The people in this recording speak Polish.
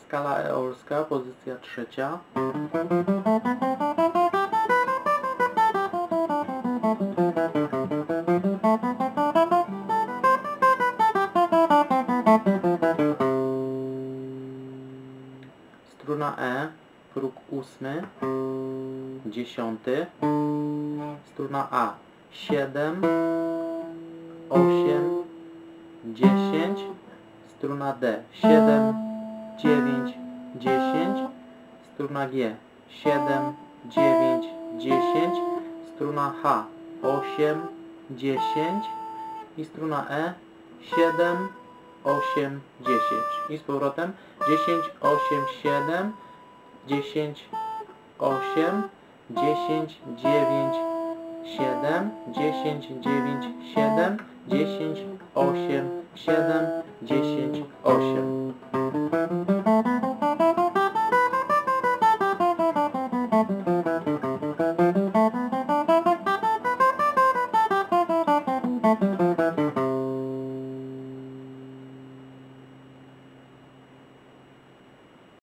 skala eolska, pozycja 3. Struna E, próg 8, 10. Struna A 7, 8, 10. Struna D 7, 9, 10. Struna G 7, 9, 10. Struna H 8, 10. I struna E 7, 8, 10. I z powrotem 10, 8, 7, 10, 8, 10, 9, 7, 10, 9, 7, 10, 8, 7, 10, 8.